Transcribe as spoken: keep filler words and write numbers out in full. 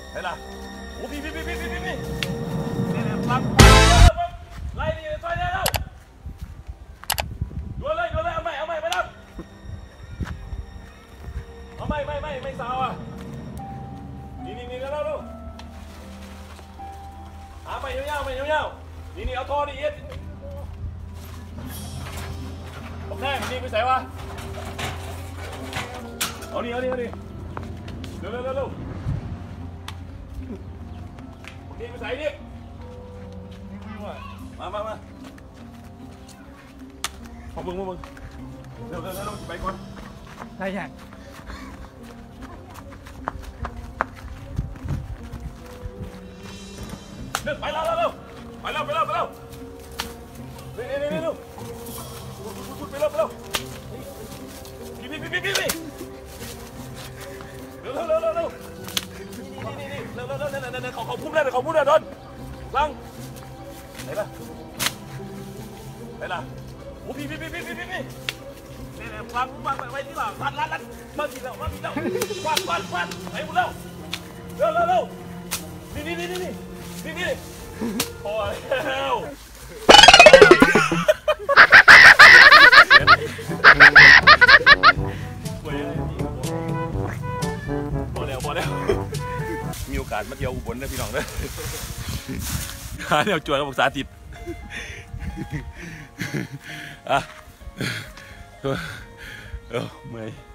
เห็นล่ะโอ้พี่พี่พี่พี่พี่พี่นี่เนี่ยปั๊บไล่นี่ซอยเนี่ยแล้วดูเลยดูเลยเอาใหม่เอาใหม่ไปแล้วเอาใหม่ไม่ไม่ไม่สาวอ่ะนี่นี่นี่แล้วแล้วหาไปยาวๆไปยาวๆนี่นี่เอาท่อดิเอ็ดโอเคมันนี่ไปใส่วะเอาดิเอาดิเอาดิเร็วเร็วเร็วเร็วนี่ไปใส่ดิมามามาพอมึงมามึงเร็วเร็วเร็วไปก่อนได้ยังไปแล้วเร็วไปแล้วไปแล้วไปแล้วนี่นี่นี่นี่ลูกไปแล้วไปแล้วพี่พี่พี่พี่พี่เร็วเร็วเร็วเร็วเร็วนี่นี่นี่เร็วเร็วเร็วนั่นนั่นนั่นเขาเขาพุ่งได้เลยเขาพุ่งได้โดนลังไหนล่ะไหนล่ะโอ้พี่พี่พี่พี่พี่พี่นี่นี่ฟังฟังไปที่หลังรัดรัดรัดมาทีแล้วมาทีแล้วฟันฟันฟันไปหมดแล้วเร็วเร็วเร็วนี่นี่นี่นี่นี่นี่พอแล้วพอแล้วพอแล้วมีโอกาสมาเที่ยวอุบลนะพี่น้องนะหาแนวจวนกับภาษาติดอ่ะเออเมื่อย